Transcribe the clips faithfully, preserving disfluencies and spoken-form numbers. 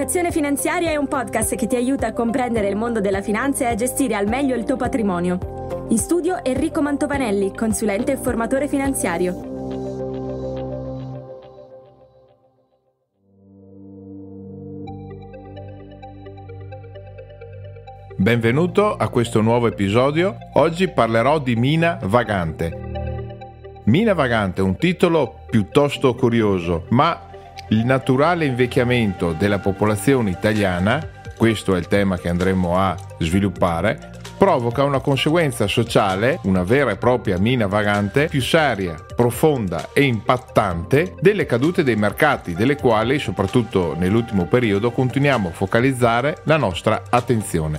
Educazione finanziaria è un podcast che ti aiuta a comprendere il mondo della finanza e a gestire al meglio il tuo patrimonio. In studio Enrico Mantovanelli, consulente e formatore finanziario. Benvenuto a questo nuovo episodio. Oggi parlerò di Mina Vagante. Mina Vagante è un titolo piuttosto curioso, ma il naturale invecchiamento della popolazione italiana, questo è il tema che andremo a sviluppare, provoca una conseguenza sociale, una vera e propria mina vagante, più seria, profonda e impattante delle cadute dei mercati, delle quali, soprattutto nell'ultimo periodo, continuiamo a focalizzare la nostra attenzione.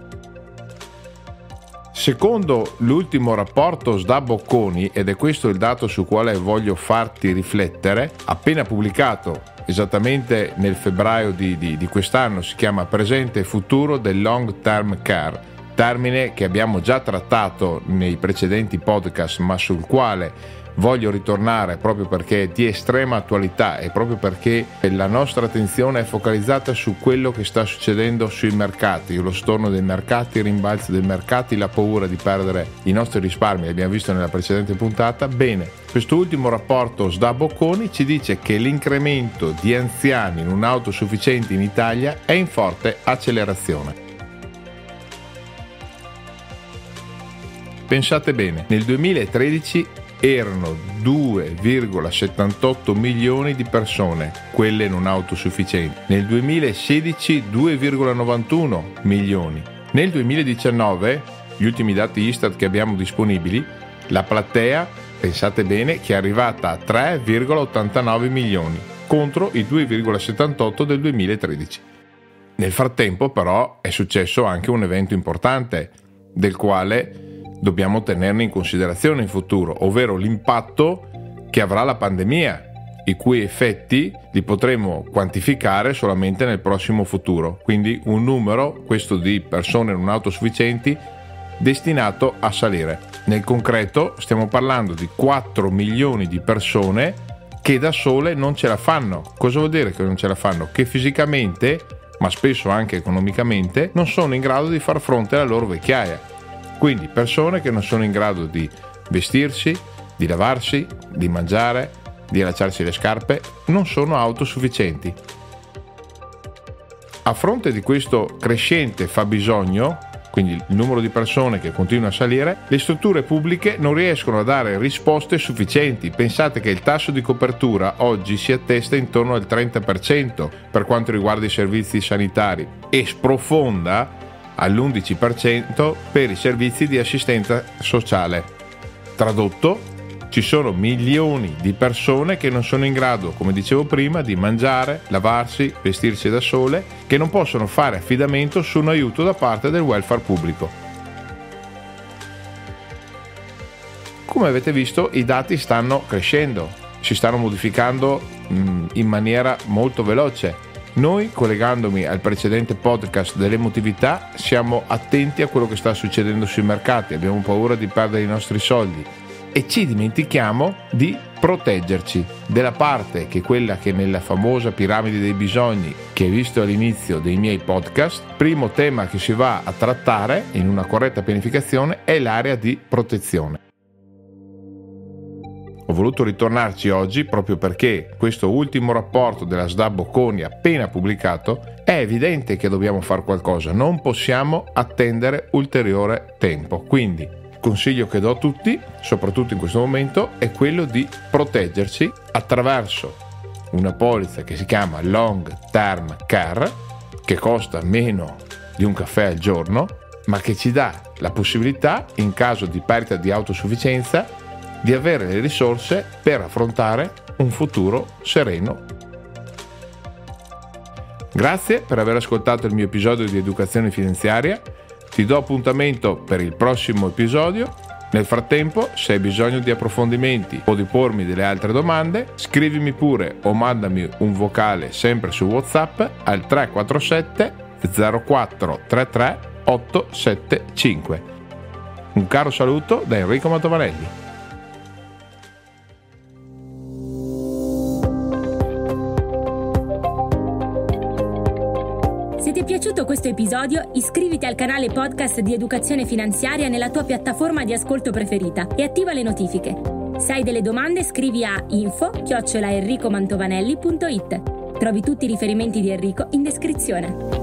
Secondo l'ultimo rapporto S D A Bocconi, ed è questo il dato su quale voglio farti riflettere, appena pubblicato esattamente nel febbraio di, di, di quest'anno, si chiama Presente e Futuro del Long Term Care, termine che abbiamo già trattato nei precedenti podcast, ma sul quale voglio ritornare proprio perché è di estrema attualità e proprio perché la nostra attenzione è focalizzata su quello che sta succedendo sui mercati, lo storno dei mercati, il rimbalzo dei mercati, la paura di perdere i nostri risparmi, l'abbiamo visto nella precedente puntata. Bene, questo ultimo rapporto S D A Bocconi ci dice che l'incremento di anziani non autosufficienti in Italia è in forte accelerazione. Pensate bene, nel duemilatredici erano due virgola settantotto milioni di persone, quelle non autosufficienti. Nel duemilasedici due virgola novantuno milioni. Nel duemiladiciannove, gli ultimi dati Istat che abbiamo disponibili, la platea, pensate bene, che è arrivata a tre virgola ottantanove milioni, contro i due virgola settantotto del duemilatredici. Nel frattempo, però, è successo anche un evento importante, del quale dobbiamo tenerne in considerazione in futuro, ovvero l'impatto che avrà la pandemia, i cui effetti li potremo quantificare solamente nel prossimo futuro. Quindi un numero, questo di persone non autosufficienti, destinato a salire. Nel concreto stiamo parlando di quattro milioni di persone che da sole non ce la fanno. Cosa vuol dire che non ce la fanno? Che fisicamente, ma spesso anche economicamente, non sono in grado di far fronte alla loro vecchiaia. Quindi persone che non sono in grado di vestirsi, di lavarsi, di mangiare, di allacciarsi le scarpe, non sono autosufficienti. A fronte di questo crescente fabbisogno, quindi il numero di persone che continua a salire, le strutture pubbliche non riescono a dare risposte sufficienti. Pensate che il tasso di copertura oggi si attesta intorno al trenta per cento per quanto riguarda i servizi sanitari e sprofonda all'undici per cento per i servizi di assistenza sociale. Tradotto, ci sono milioni di persone che non sono in grado, come dicevo prima, di mangiare, lavarsi, vestirsi da sole, che non possono fare affidamento su un aiuto da parte del welfare pubblico. Come avete visto, i dati stanno crescendo, si stanno modificando mh, in maniera molto veloce. Noi, collegandomi al precedente podcast dell'emotività, siamo attenti a quello che sta succedendo sui mercati, abbiamo paura di perdere i nostri soldi e ci dimentichiamo di proteggerci della parte che è quella che nella famosa piramide dei bisogni che hai visto all'inizio dei miei podcast, primo tema che si va a trattare in una corretta pianificazione è l'area di protezione. Ho voluto ritornarci oggi proprio perché questo ultimo rapporto della S D A Bocconi appena pubblicato è evidente che dobbiamo fare qualcosa, non possiamo attendere ulteriore tempo. Quindi il consiglio che do a tutti, soprattutto in questo momento, è quello di proteggerci attraverso una polizza che si chiama Long Term Care, che costa meno di un caffè al giorno, ma che ci dà la possibilità, in caso di perdita di autosufficienza, di avere le risorse per affrontare un futuro sereno. Grazie per aver ascoltato il mio episodio di educazione finanziaria. Ti do appuntamento per il prossimo episodio. Nel frattempo, se hai bisogno di approfondimenti o di pormi delle altre domande, scrivimi pure o mandami un vocale sempre su WhatsApp al tre quattro sette zero quattro tre tre otto sette cinque. Un caro saluto da Enrico Mantovanelli. Se ti è piaciuto questo episodio, iscriviti al canale podcast di Educazione Finanziaria nella tua piattaforma di ascolto preferita e attiva le notifiche. Se hai delle domande, scrivi a info chiocciola enricomantovanelli punto it. Trovi tutti i riferimenti di Enrico in descrizione.